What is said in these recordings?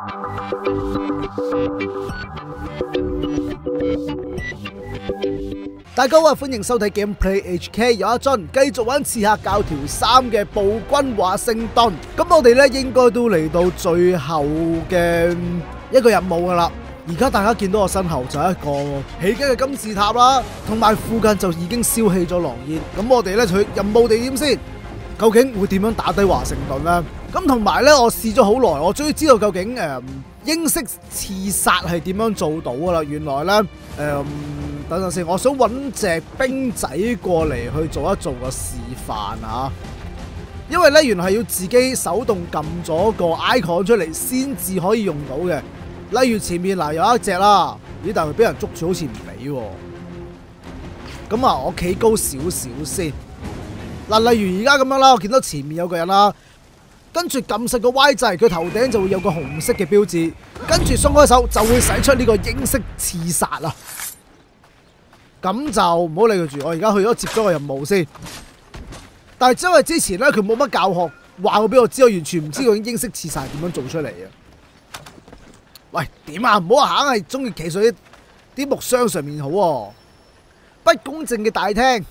大家好，歡迎收睇 Gameplay HK， 有一樽繼續玩刺客教條3嘅暴君華盛頓。咁我哋咧應該都嚟到最後嘅一個任務噶啦。而家大家見到我身後就係一個起緊嘅金字塔啦，同埋附近就已經燒氣咗狼煙。咁我哋咧去任務地點先，究竟會點樣打低華盛頓呢？咁同埋咧，我試咗好耐，我終於知道究竟英式刺殺係點樣做到噶啦。原來咧等陣先，我想揾隻兵仔過嚟去做一做個示範嚇，因為咧原來係要自己手動撳咗個 icon 出嚟先至可以用到嘅。例如前面嗱有一隻啦，咦但係佢俾人捉住好似唔俾喎。咁啊，我企高少少先。嗱，例如而家咁樣啦，我見到前面有個人啦，跟住撳實個 Y 掣，佢頭頂就會有個紅色嘅標誌，跟住鬆開手就會使出呢個英式刺殺啦。咁就唔好理佢住，我而家去咗接咗個任務先。但係因為之前咧佢冇乜教學話過俾我知，我完全唔知究竟英式刺殺係點樣做出嚟嘅。喂，點啊？唔好話硬係中意企喺啲木箱上面好喎，不公正嘅大廳。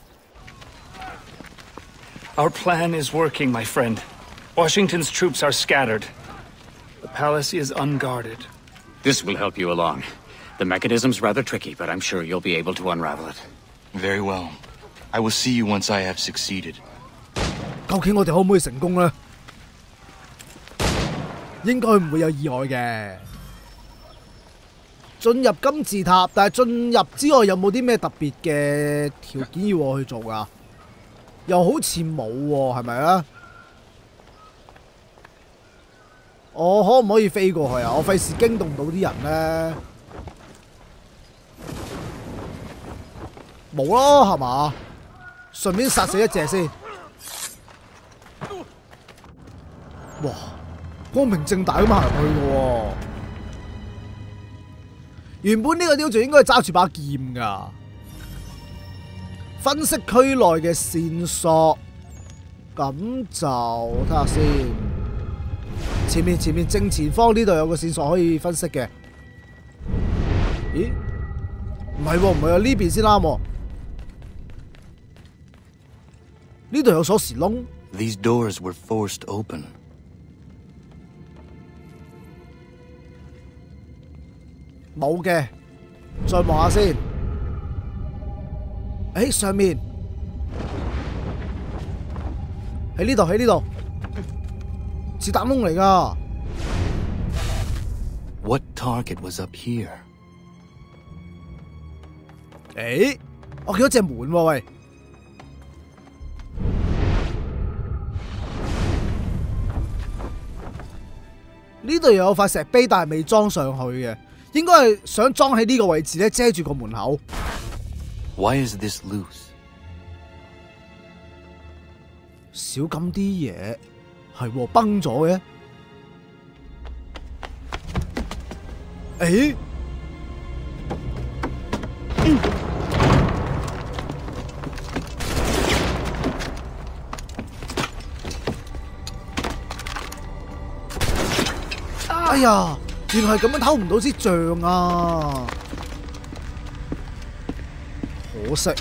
Our plan is working, my friend. Washington's troops are scattered. The palace is unguarded. This will help you along. The mechanism's rather tricky, but I'm sure you'll be able to unravel it. Very well. I will see you once I have succeeded. 究竟我哋可唔可以成功呢？應該唔會有意外嘅。進入金字塔，但係進入之外有冇啲咩特別嘅條件要我去做㗎？又好似冇喎，係咪啊？我可唔可以飛過去啊？我費事驚動到啲人呢。冇咯，係嘛？順便殺死一隻先。哇！光明正大咁行入去嘅喎。原本呢個雕像應該係揸住把劍㗎。分析區內嘅線索，咁就睇下先。前面正前方呢度有個線索可以分析嘅。咦？唔係喎，唔係啊，呢邊先啱喎。呢度有鎖匙窿。 These doors were forced open. 冇嘅，再望下先。誒，上面喺呢度，喺呢度，子彈窿嚟㗎。 What target was up here? 誒，我見到隻門喎，喂。呢度有塊石碑，但係未裝上去嘅，應該係想裝喺呢個位置咧，遮住個門口。 Why is this loose? 少咁啲嘢，係喎崩咗嘅。誒，哎呀，原來係咁樣偷唔到支杖啊！可惜。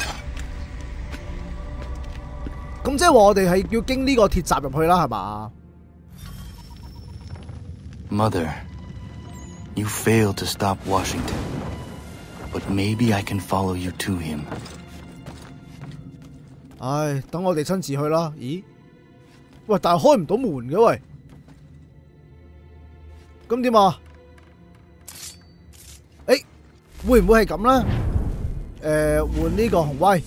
咁即係話我哋係要經呢個鐵閘入去啦，係嘛 ？Mother, you failed to stop Washington, but maybe I can follow you to him. 唉，等我哋親自去啦。咦？喂，但係開唔到門嘅喂。咁點啊？誒，會唔會係咁咧？換呢個紅威。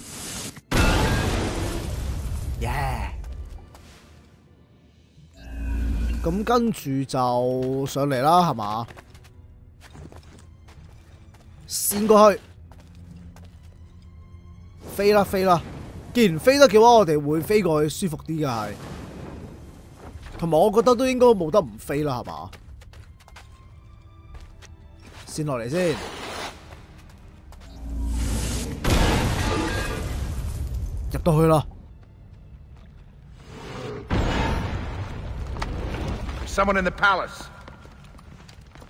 咁跟住就上嚟啦，係嘛？跣過去，飛啦飛啦！既然飛得嘅話，我哋會飛過去舒服啲嘅係。同埋我覺得都應該冇得唔飛啦，係嘛？跣落嚟先。入到去啦。 Someone in the palace.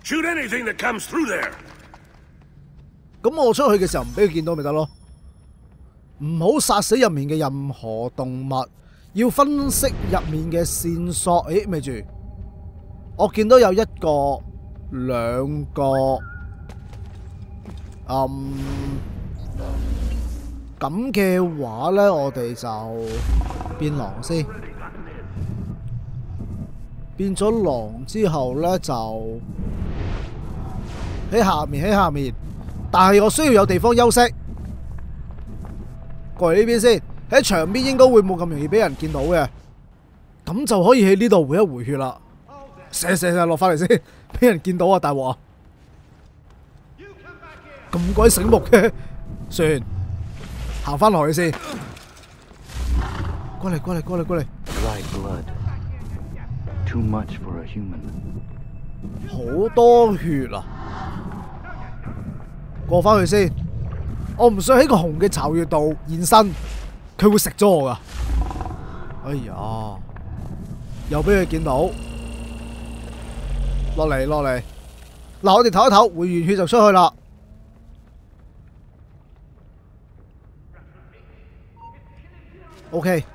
Shoot anything that comes through there. 咁我出去嘅時候唔俾佢見到咪得咯？唔好殺死入面嘅任何動物，要分析入面嘅線索。誒，咪住，我見到有一個、兩個，咁嘅話咧，我哋就變狼先。變咗狼之後咧，就喺下面，但係我需要有地方休息。過嚟呢邊先，喺牆邊應該會冇咁容易俾人見到嘅，咁就可以喺呢度回一回血啦。射落翻嚟先，俾人見到啊！大鑊啊！咁鬼醒目嘅，算行翻落去先。過嚟。 Dried blood. Too much for a human. 好多血啊！過翻去先。我唔想喺個紅嘅巢穴度現身，佢會食咗我噶。哎呀，又俾佢見到。落嚟。嗱，我哋唞一唞，回完血就出去啦。OK，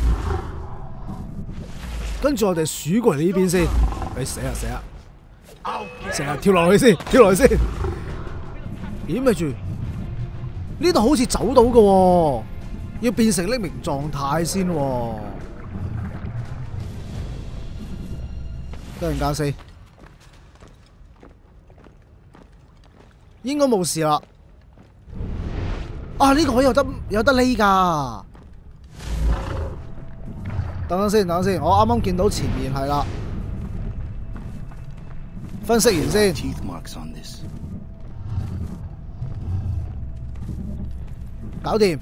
跟住我哋鼠過嚟呢邊先。死啊！成日跳落去先。咦，咪住？呢度好似走到嘅喎，要變成匿名狀態先喎。等陣間先，應該冇事啦。啊，呢個位有得匿㗎。等陣先，我啱啱見到前面係啦。分析完先。 Teeth marks on this. 搞掂，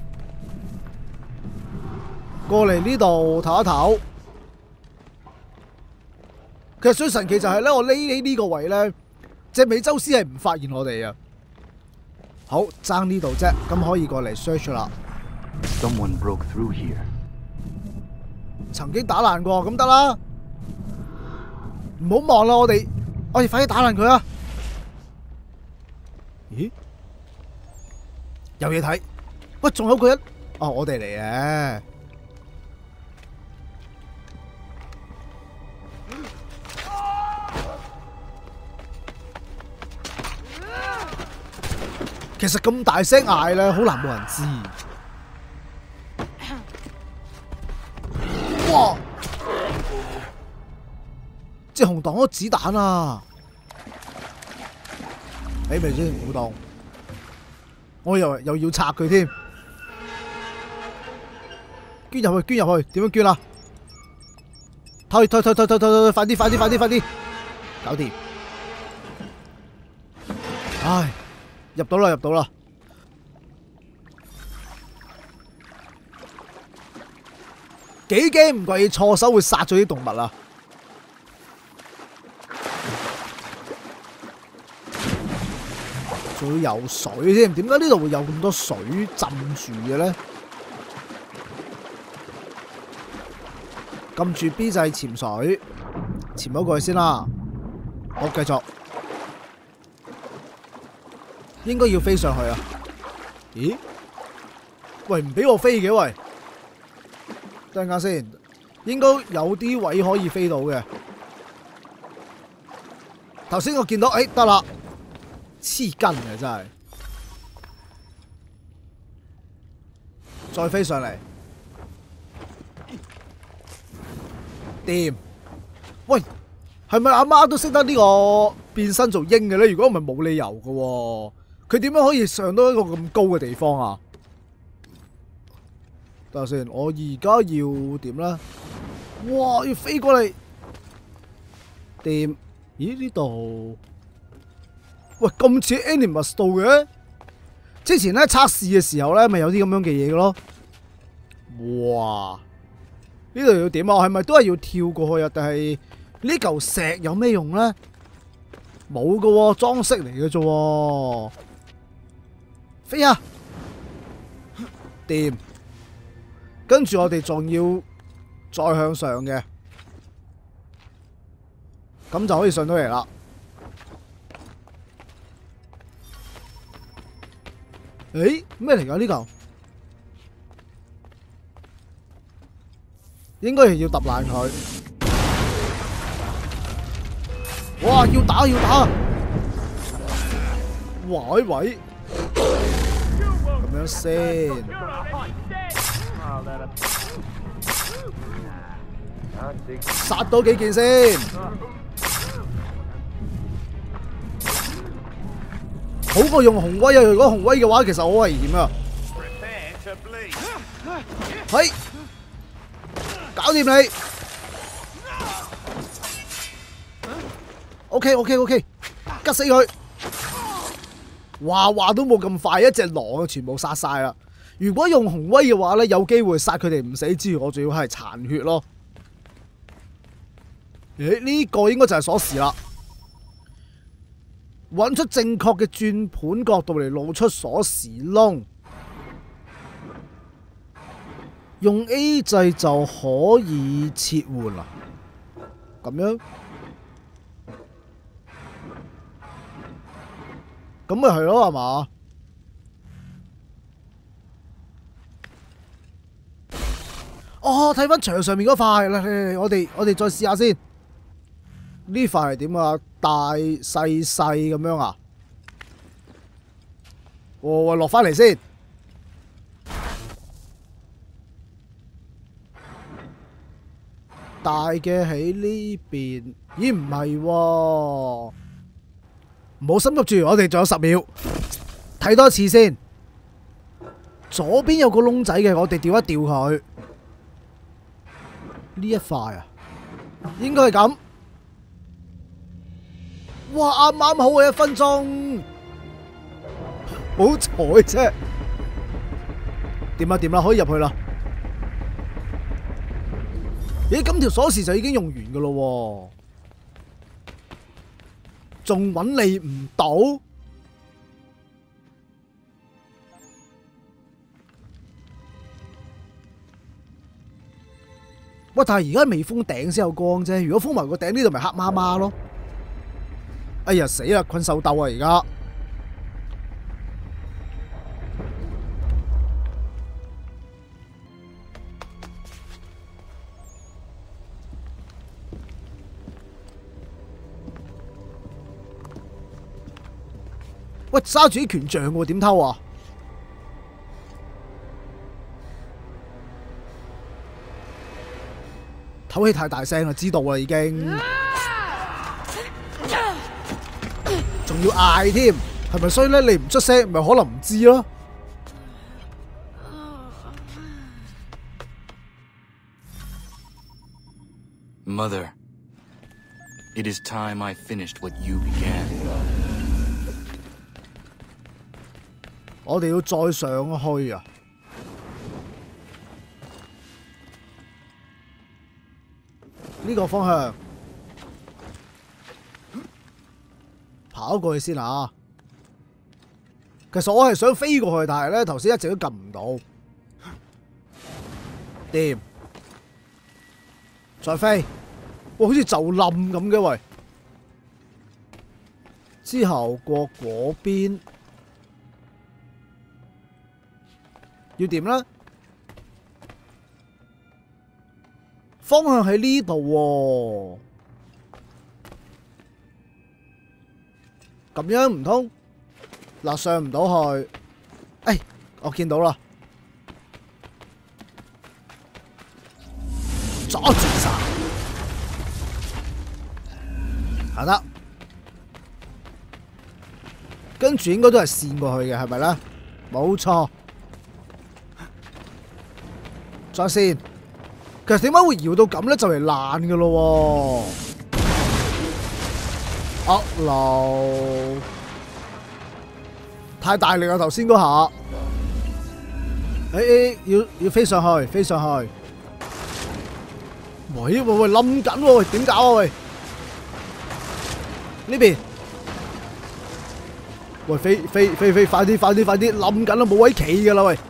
過嚟呢度唞一唞。其實最神奇就係咧，我匿喺呢個位咧，隻美洲獅係唔發現我哋啊。好，爭呢度啫，咁可以過嚟 search 啦。 Someone broke through here. 曾經打爛過，咁得啦。唔好望啦，我哋快啲打爛佢啊！咦？有嘢睇。喂，仲有個人，我哋嚟嘅。其實咁大聲嗌咧，好難冇人知。哇！隻熊擋咗子彈啊！咪先，唔好擋。我以為又要拆佢添。捐入去，點樣捐啊？退，快啲，搞掂！唉，入到啦！幾驚唔怪錯手會殺咗啲動物啊！仲要游水添，點解呢度會有咁多水浸住嘅咧？撳住 B 掣潛水，潛咗過去先啦。好，繼續。應該要飛上去啊？咦？喂，唔俾我飛嘅喂！等陣間先，應該有啲位可以飛到嘅。頭先我見到，得啦，黐筋嘅真係。再飛上嚟。掂，喂，係咪阿媽都識得呢個變身做鷹嘅咧？如果唔係冇理由嘅喎，佢點樣可以上到一個咁高嘅地方啊？等下先，我而家要點咧？哇，要飛過嚟，掂？咦，呢度，喂，咁似 Animus 度嘅？之前咧測試嘅時候咧，咪有啲咁樣嘅嘢嘅咯。哇！呢度要點啊？係咪都係要跳過去啊？定係呢嚿石有咩用咧？冇㗎喎，裝飾嚟嘅啫。飛啊！掂。跟住我哋仲要再向上嘅，咁就可以上到嚟啦。 誒，咩嚟㗎呢嚿？應該係要揼爛佢。哇！要打要打！喂喂，咁樣先。殺多幾件先。好過用紅威啊！如果紅威嘅話，其實好危險啊。係，搞掂你。OK，吉死佢。話都冇咁快，一隻狼全部殺晒啦。如果用紅威嘅話咧，有機會殺佢哋唔死之餘，我仲要係殘血咯。呢個應該就係鎖匙啦。揾出正確嘅轉盤角度嚟露出鎖匙窿，用 A 掣就可以切換啦。咁樣，咁咪係咯，係嘛？哦，睇翻牆上面嗰塊啦，嚟我哋再試下先。呢塊係點啊？大細咁樣啊？我落翻嚟先。大嘅喺呢邊，咦唔係喎？唔好心急住，我哋仲有10秒，睇多次先。左邊有個窿仔嘅，我哋調一調佢。呢一塊啊，應該係咁。哇！啱啱好啊，1分鐘，好彩啫。掂啦，可以入去啦。咦，咁條鎖匙就已經用完噶咯，仲揾你唔到？喂，但係而家未封頂先有光啫，如果封埋個頂呢度咪黑麻麻咯。哎呀死啦！困獸鬥啊而家。喂，揸住啲權杖喎，點偷啊？唞氣太大聲啦，知道啦已經。仲要嗌添，係咪？所以咧，你唔出聲，咪可能唔知咯。 Mother, it is time I finished what you began. 我哋要再上去啊！呢個方向。跑過去先啊！其實我係想飛過去，但係咧頭先一直都撳唔到。掂，再飛。哇，好似就冧咁嘅喂。之後過嗰邊，要點咧？方向喺呢度喎。咁樣唔通？嗱，上唔到去。哎，我見到啦，阻住晒，係得。跟住應該都係跣過去嘅，係咪咧？冇錯。再跣。其實點解會搖到咁咧？就嚟爛㗎咯喎！流太大力啦！頭先嗰下，要飛上去，飛上去。喂，冧緊喎！喂，點搞啊？喂，呢邊，喂，飛，快啲，冧緊啦！冇位企噶啦！喂，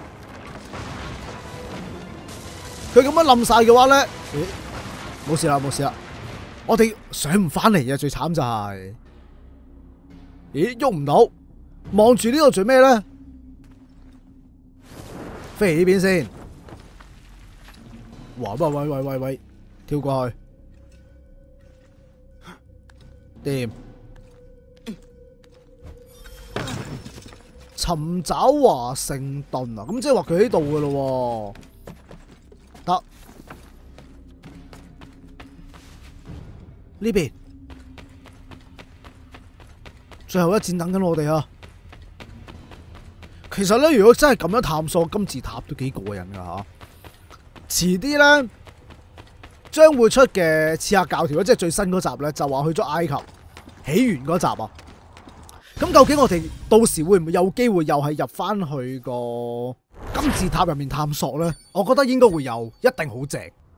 佢咁樣冧晒嘅話咧，冇事啦。我哋上唔翻嚟啊！最慘就係，咦，喐唔到，望住呢度做咩咧？ 飛嚟呢邊先。哇！喂，跳過去，掂。尋找華盛頓啊，咁即係話佢喺度噶咯喎。得呢邊，最後一戰等緊我哋啊！其實咧，如果真係咁樣探索金字塔都幾過癮噶吓。遲啲咧，將會出嘅《刺客教條》即係最新嗰集咧，就話去咗埃及起源嗰集啊。咁究竟我哋到時會唔會有機會又係入翻去個金字塔入面探索咧？我覺得應該會有，一定好正。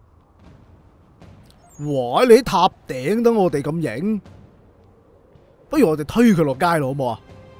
哇！你喺塔頂等我哋咁影，不如我哋推佢落街咯，好唔好啊？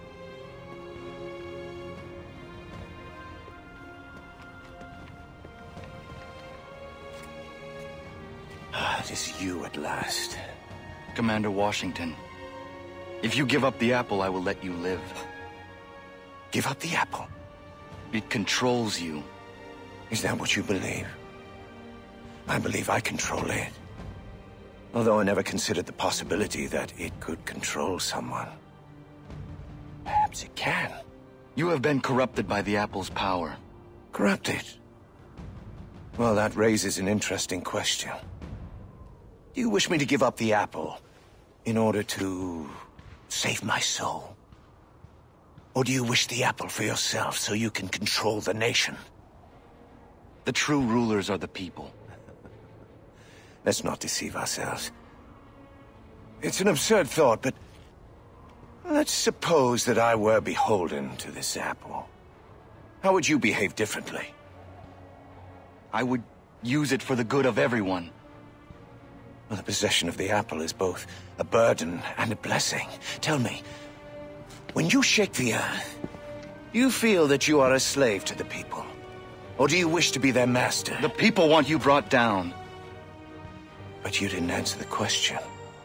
It is you at last. Commander Washington. If you give up the apple, I will let you live. Give up the apple? It controls you. Is that what you believe? I believe I control it. Although I never considered the possibility that it could control someone. Perhaps it can. You have been corrupted by the apple's power. Corrupted? Well, that raises an interesting question. Do you wish me to give up the apple in order to save my soul? Or do you wish the apple for yourself so you can control the nation? The true rulers are the people. Let's not deceive ourselves. It's an absurd thought, but let's suppose that I were beholden to this apple. How would you behave differently? I would use it for the good of everyone. Well, the possession of the apple is both a burden and a blessing. Tell me, when you shake the earth, do you feel that you are a slave to the people? Or do you wish to be their master? The people want you brought down. But you didn't answer the question.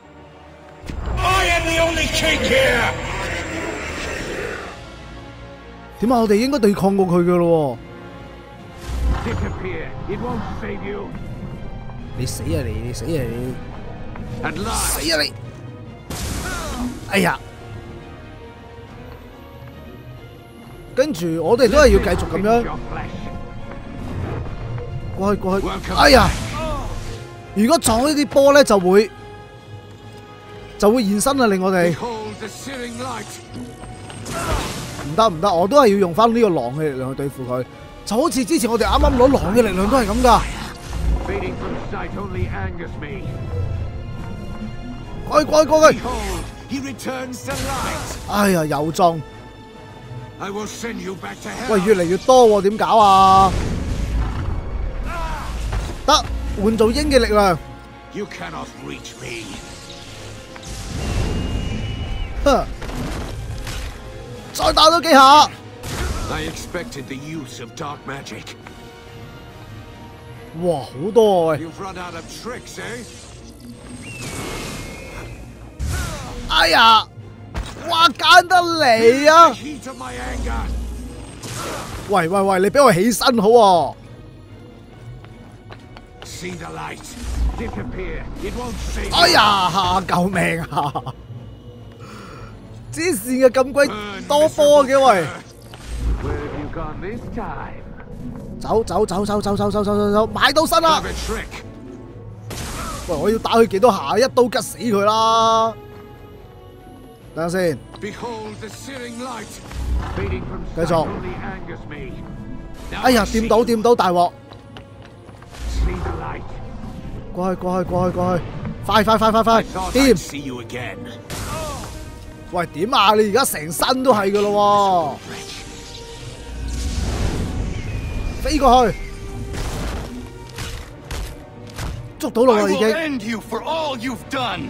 I am the only king here! 點解我哋應該對抗過佢嘅咯？ Disappear. It won't save you. 你死啊你！你死啊你！ At last. 死啊你！哎呀！跟住我哋都係要繼續咁樣 Your flesh. 過去。哎呀！如果撞呢啲波咧，就會現身啦，令我哋 Behold the searing light. 唔得，我都係要用翻呢個狼嘅力量去對付佢，就好似之前我哋啱啱攞狼嘅力量都係咁噶。 Fading from sight only angers me. 過去。 Behold, he returns to light. 哎呀，又撞！ I will send you back to hell. 喂，越嚟越多喎，點搞啊？得換做鷹嘅力量。 You cannot reach me. 哼！再打多幾下。 I expected the use of dark magic. 哇，好多啊！喂， You've run out of tricks, eh? 哎呀，哇，揀得嚟啊！ The heat of my anger. 喂，你俾我起身好喎。 See the light. Disappear. It won't save you. 哎呀，救命啊！黐線嘅咁鬼多波嘅喂， Where have you gone this time? 走，買到身啦！ Have a trick. 喂，我要打佢幾多下？一刀吉死佢啦！等下先， Behold the searing light. Fading from 繼 sight 續。 only angers me. Now 哎呀， I see 掂到，大鑊！ See the light. 過去，快！ Thought I'd 掂！ see you again. 喂，點啊？你而家成身都係噶咯喎！飛過去，捉到啦 I 喎已 will 經。 end you for all you've done!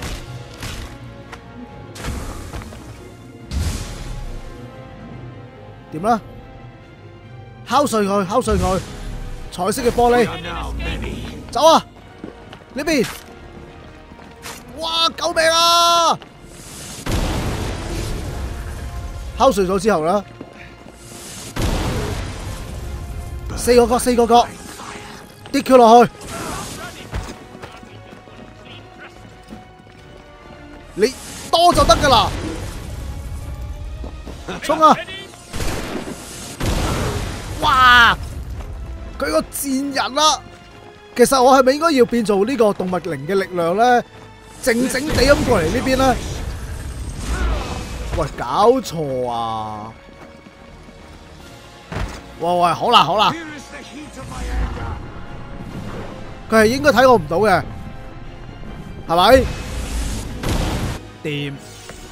點啦？敲碎佢！彩色嘅玻璃， Are now many. 走啊！呢邊！哇！救命啊！敲碎咗之後咧， 四個角，跌佢落去。你多就得㗎啦，衝啊！哇！佢個賤人啦！其實我係咪應該要變做呢個動物靈嘅力量咧？靜靜地咁過嚟呢邊咧？喂，搞錯啊！喂，好啦，佢係應該睇我唔到嘅，係咪？掂，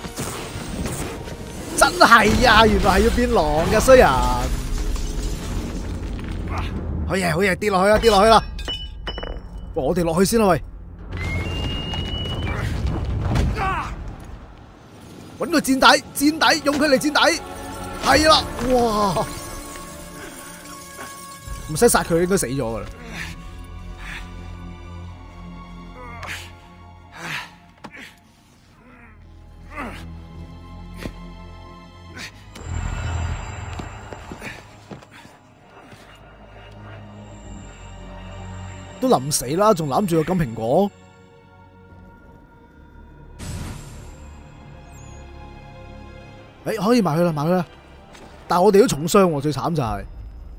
真係啊！原來係要變狼嘅衰人。好嘢，跌落去啦！我哋落去先啦，喂！搵個箭底，用佢嚟箭底，係啦！哇！唔使殺佢，應該死咗噶啦。都臨死啦，仲攬住個金蘋果。可以埋去啦。但係我哋都重傷喎，最慘就係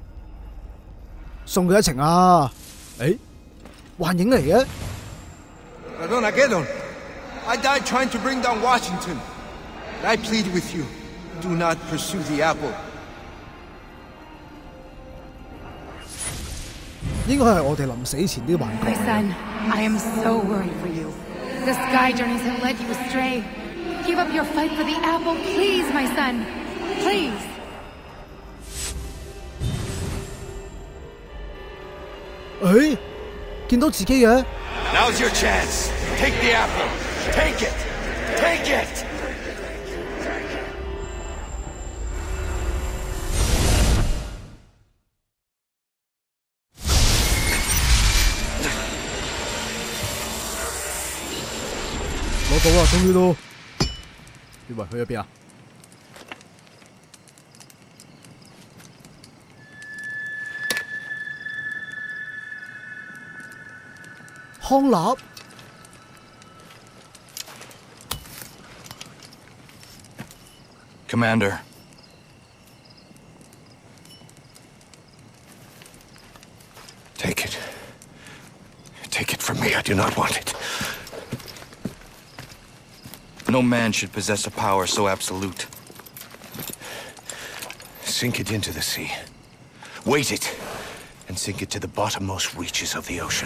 送佢一程啊！幻影嚟嘅。 Armageddon, I died trying to bring down Washington. I plead with you, do not pursue the apple. 應該係我哋臨死前啲幻覺。 My son, I am so worried for you. The sky journeys have led you astray. Give up your fight for the apple, please, my son. Please. 見到自己嘅。 Now's your chance. Take the apple. Take it. Take it. 攞到啦，終於都。喂，去咗邊啊？康納。 Commander. Take it. Take it from me. I do not want it. No man should possess a power so absolute. Sink it into the sea. Weight it, and sink it to the bottommost reaches of the ocean.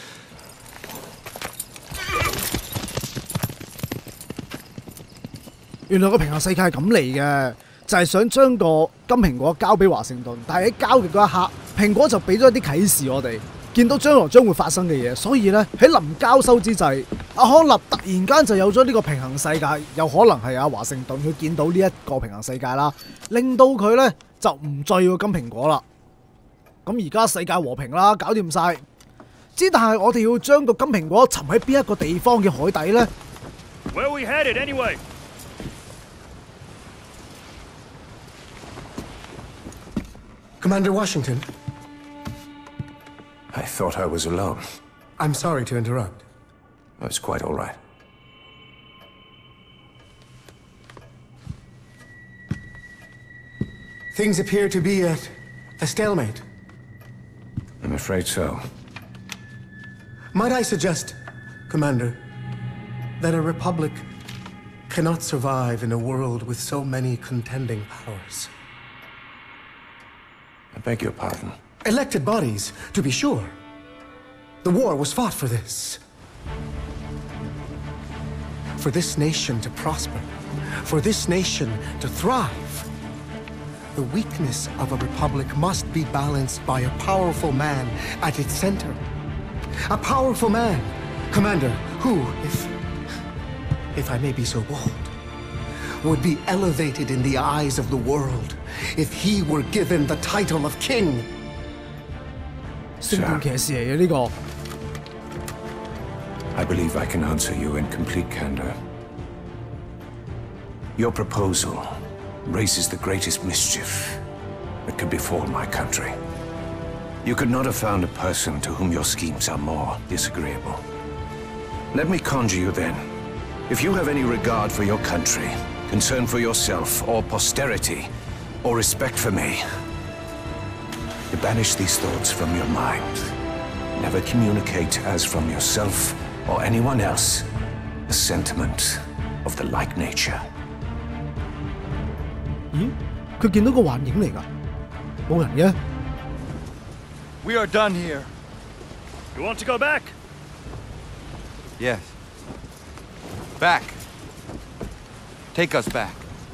原來個平行世界係咁嚟嘅，就係想將個金蘋果交俾華盛頓，但係喺交嘅嗰一刻，蘋果就俾咗一啲啟示我哋，見到將來將會發生嘅嘢，所以咧喺臨交收之際，阿康納突然間就有咗呢個平行世界，有可能係阿華盛頓佢見到呢一個平行世界啦，令到佢咧就唔再要金蘋果啦。咁而家世界和平啦，搞掂晒。之但係我哋要將個金蘋果沉喺邊一個地方嘅海底咧 ？Where are we headed anyway? Commander Washington. I thought I was alone. I'm sorry to interrupt. It's quite all right. Things appear to be at a stalemate. I'm afraid so. Might I suggest, Commander, that a republic cannot survive in a world with so many contending powers? I beg your pardon. Elected bodies, to be sure. The war was fought for this. For this nation to prosper. For this nation to thrive. The weakness of a republic must be balanced by a powerful man at its center. A powerful man, Commander, who, if I may be so bold, would be elevated in the eyes of the world if he were given the title of king. 聖殿騎士嚟嘅呢個。 I believe I can answer you in complete candor. Your proposal raises the greatest mischief that can befall my country. You could not have found a person to whom your schemes are more disagreeable. Let me conjure you then. If you have any regard for your country, concern for yourself or posterity, or respect for me, you banish these thoughts from your mind. Never communicate as from yourself or anyone else a sentiment of the like nature. 咦？佢見到個幻影嚟㗎，冇人嘅。 We are done here. You want to go back? Yes. Back. Take us back.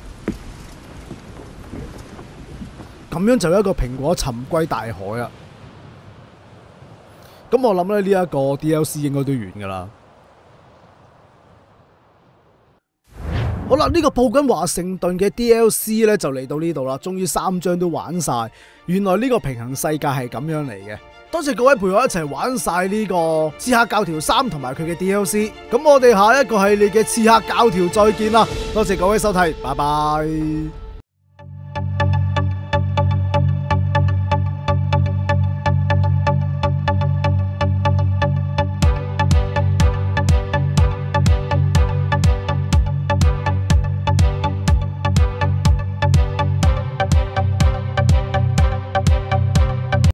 咁樣就一個蘋果沉歸大海啦。咁我諗咧呢一個 DLC 應該都完㗎啦。好啦，呢個布根華盛頓嘅 DLC 咧就嚟到呢度啦，終於3章都玩晒。原來呢個平衡世界係咁樣嚟嘅。多謝各位陪我一齊玩晒呢個刺客教條3同埋佢嘅 DLC。咁我哋下一個系列嘅刺客教條再見啦！多謝各位收睇，拜拜。